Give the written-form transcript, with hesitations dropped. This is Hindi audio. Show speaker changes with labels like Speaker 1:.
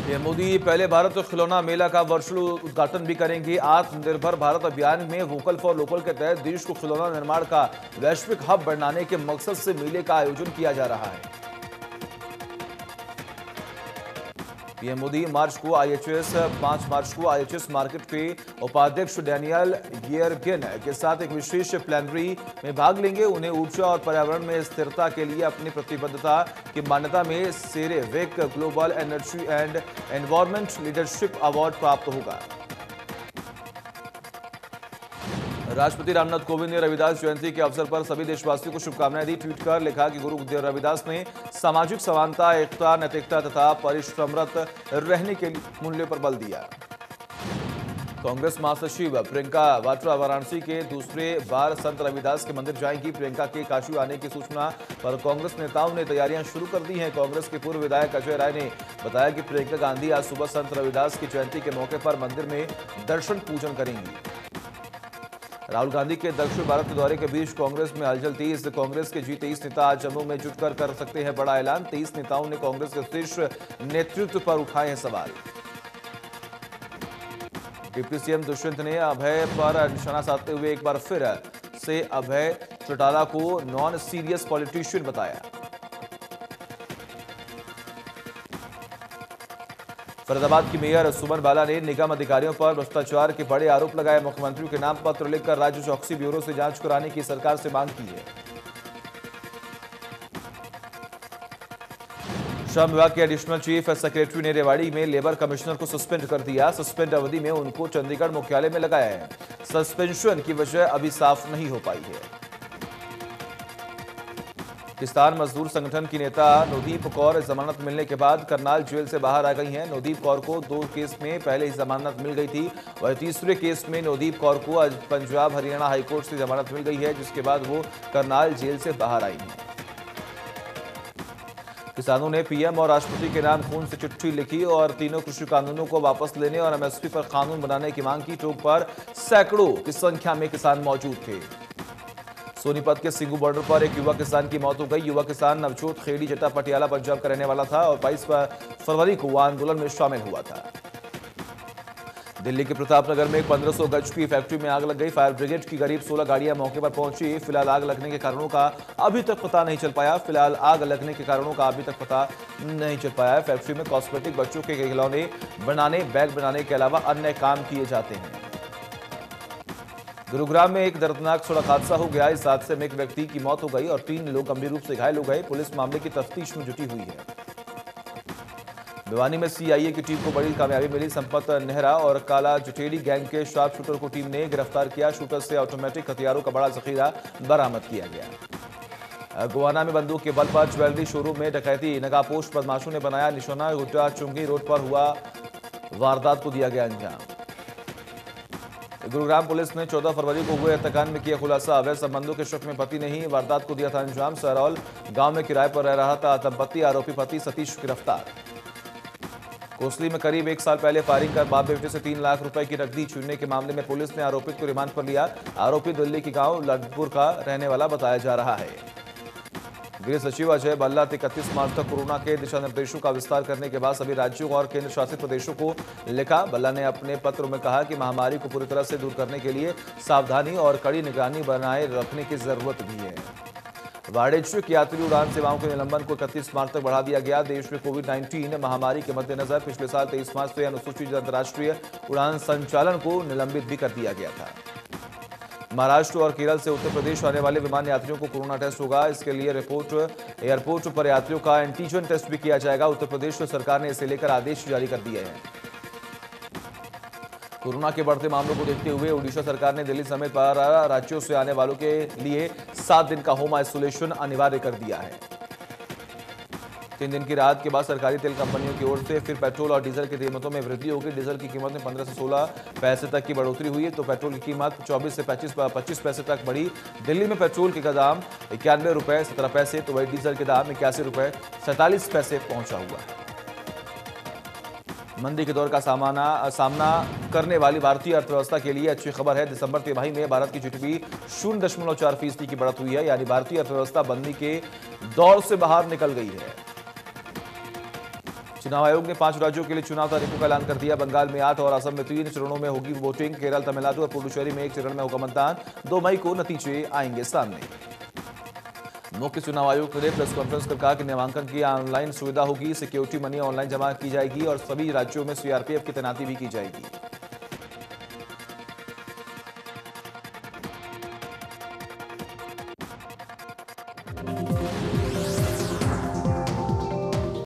Speaker 1: पीएम मोदी पहले भारत खिलौना मेला का वर्चुअल उद्घाटन भी करेंगे। आत्मनिर्भर भारत अभियान में वोकल फॉर लोकल के तहत देश को खिलौना निर्माण का वैश्विक हब बनाने के मकसद से मेले का आयोजन किया जा रहा है। पीएम मोदी 5 मार्च को आईएचएस मार्केट के उपाध्यक्ष डैनियल गियरगिन के साथ एक विशेष प्लेनरी में भाग लेंगे। उन्हें ऊर्जा और पर्यावरण में स्थिरता के लिए अपनी प्रतिबद्धता की मान्यता में CERAWeek global energy and environment leadership award प्राप्त होगा। राष्ट्रपति रामनाथ कोविंद ने रविदास जयंती के अवसर पर सभी देशवासियों को शुभकामनाएं दी। ट्वीट कर लिखा कि गुरु रविदास ने सामाजिक समानता, एकता, नैतिकता तथा परिश्रमरत रहने के मूल्य पर बल दिया। कांग्रेस महासचिव प्रियंका वाड्रा वाराणसी के दूसरे बार संत रविदास के मंदिर जाएंगी। प्रियंका के काशी आने की सूचना पर कांग्रेस नेताओं ने तैयारियां शुरू कर दी हैं। कांग्रेस के पूर्व विधायक अजय राय ने बताया कि प्रियंका गांधी आज सुबह संत रविदास की जयंती के मौके पर मंदिर में दर्शन पूजन करेंगी। राहुल गांधी के दक्षिण भारत दौरे के बीच कांग्रेस में हलचल तेज। कांग्रेस के जी23 नेता आज जम्मू में जुटकर कर सकते हैं बड़ा ऐलान। 23 नेताओं ने कांग्रेस के शीर्ष नेतृत्व पर उठाए हैं सवाल। डिप्टी सीएम दुष्यंत ने अभय पर निशाना साधते हुए एक बार फिर से अभय चौटाला को नॉन सीरियस पॉलिटिशियन बताया। फरीदाबाद की मेयर सुमन बाला ने निगम अधिकारियों पर भ्रष्टाचार के बड़े आरोप लगाए। मुख्यमंत्री के नाम पत्र लिखकर राज्य चौकसी ब्यूरो से जांच कराने की सरकार से मांग की है। श्रम विभाग के एडिशनल चीफ सेक्रेटरी ने रेवाड़ी में लेबर कमिश्नर को सस्पेंड कर दिया। सस्पेंड अवधि में उनको चंडीगढ़ मुख्यालय में लगाया है। सस्पेंशन की वजह अभी साफ नहीं हो पाई है। किसान मजदूर संगठन की नेता नवदीप कौर जमानत मिलने के बाद करनाल जेल से बाहर आ गई हैं। नवदीप कौर को 2 केस में पहले ही जमानत मिल गई थी। वह तीसरे केस में नवदीप कौर को आज पंजाब हरियाणा हाईकोर्ट से जमानत मिल गई है, जिसके बाद वो करनाल जेल से बाहर आई हैं। किसानों ने पीएम और राष्ट्रपति के नाम खून से चिट्ठी लिखी और तीनों कृषि कानूनों को वापस लेने और एमएसपी पर कानून बनाने की मांग की। चौक पर सैकड़ों की संख्या में किसान मौजूद थे। सोनीपत के सिंगू बॉर्डर पर एक युवा किसान की मौत हो गई। युवा किसान नवजोत खेड़ी जटा पटियाला पंजाब का रहने वाला था और 22 फरवरी को वह आंदोलन में शामिल हुआ था। दिल्ली के प्रतापनगर में एक 1500 गज की फैक्ट्री में आग लग गई। फायर ब्रिगेड की करीब 16 गाड़ियां मौके पर पहुंची। फिलहाल आग लगने के कारणों का अभी तक पता नहीं चल पाया। फैक्ट्री में कॉस्मेटिक, बच्चों के खिलौने बनाने, बैग बनाने के अलावा अन्य काम किए जाते हैं। गुरुग्राम में एक दर्दनाक सड़क हादसा हो गया। इस हादसे में एक व्यक्ति की मौत हो गई और 3 लोग गंभीर रूप से घायल हो गए। पुलिस मामले की तफ्तीश में जुटी हुई है। भिवानी में सीआईए की टीम को बड़ी कामयाबी मिली। संपत नेहरा और काला जुटेड़ी गैंग के शार्प शूटर को टीम ने गिरफ्तार किया। शूटर से ऑटोमेटिक हथियारों का बड़ा जखीरा बरामद किया गया। गोवाना में बंदूक के बल पर ज्वेलरी शोरूम में डकैती। नकाबपोश बदमाशों ने बनाया निशाना। गुड्डा चुंगी रोड पर हुआ वारदात को दिया गया अंजाम। गुरुग्राम पुलिस ने 14 फरवरी को हुए हत्याकांड में किया खुलासा। अवैध संबंधों के शक में पति ने ही वारदात को दिया था अंजाम। सहरौल गांव में किराए पर रह रहा था दंपति। आरोपी पति सतीश गिरफ्तार। कोसली में करीब 1 साल पहले फायरिंग कर बाप बेटे से 3 लाख रुपए की नकदी छीनने के मामले में पुलिस ने आरोपित को रिमांड पर लिया। आरोपी दिल्ली के गांव लड्डपुर का रहने वाला बताया जा रहा है। गृह सचिव अजय भल्ला 31 मार्च तक कोरोना के दिशा निर्देशों का विस्तार करने के बाद सभी राज्यों और केंद्र शासित प्रदेशों को लिखा। भल्ला ने अपने पत्र में कहा कि महामारी को पूरी तरह से दूर करने के लिए सावधानी और कड़ी निगरानी बनाए रखने की जरूरत भी है। वाणिज्यिक यात्री उड़ान सेवाओं के निलंबन को 31 मार्च तक बढ़ा दिया गया। देश में कोविड-19 महामारी के मद्देनजर पिछले साल 23 मार्च से अनुसूचित अंतर्राष्ट्रीय उड़ान संचालन को निलंबित भी कर दिया गया था। महाराष्ट्र और केरल से उत्तर प्रदेश आने वाले विमान यात्रियों को कोरोना टेस्ट होगा। इसके लिए एयरपोर्ट पर यात्रियों का एंटीजन टेस्ट भी किया जाएगा। उत्तर प्रदेश सरकार ने इसे लेकर आदेश जारी कर दिए हैं। कोरोना के बढ़ते मामलों को देखते हुए उड़ीसा सरकार ने दिल्ली समेत 12 राज्यों से आने वालों के लिए 7 दिन का होम आइसोलेशन अनिवार्य कर दिया है। 3 दिन की राहत के बाद सरकारी तेल कंपनियों की ओर से फिर पेट्रोल और डीजल की कीमतों में वृद्धि होगी। डीजल की कीमत में 15 से 16 पैसे तक की बढ़ोतरी हुई है तो पेट्रोल की कीमत 24 से 25 पैसे तक बढ़ी। दिल्ली में पेट्रोल के दाम 91 रुपए 17 पैसे तो वही डीजल के दाम 81 रुपए 47 पैसे पहुंचा हुआ है। मंदी के दौर का सामना करने वाली भारतीय अर्थव्यवस्था के लिए अच्छी खबर है। दिसंबर तिमाही में भारत की जीडीपी 0.4% की बढ़त हुई है, यानी भारतीय अर्थव्यवस्था मंदी के दौर से बाहर निकल गई है। चुनाव आयोग ने 5 राज्यों के लिए चुनाव तारीखों का ऐलान कर दिया। बंगाल में 8 और असम में 3 चरणों में होगी वोटिंग। केरल, तमिलनाडु और पुडुचेरी में 1 चरण में होगा मतदान। 2 मई को नतीजे आएंगे सामने। मुख्य चुनाव आयुक्त ने प्रेस कॉन्फ्रेंस कर कहा कि नामांकन की ऑनलाइन सुविधा होगी, सिक्योरिटी मनी ऑनलाइन जमा की जाएगी और सभी राज्यों में सीआरपीएफ की तैनाती भी की जाएगी।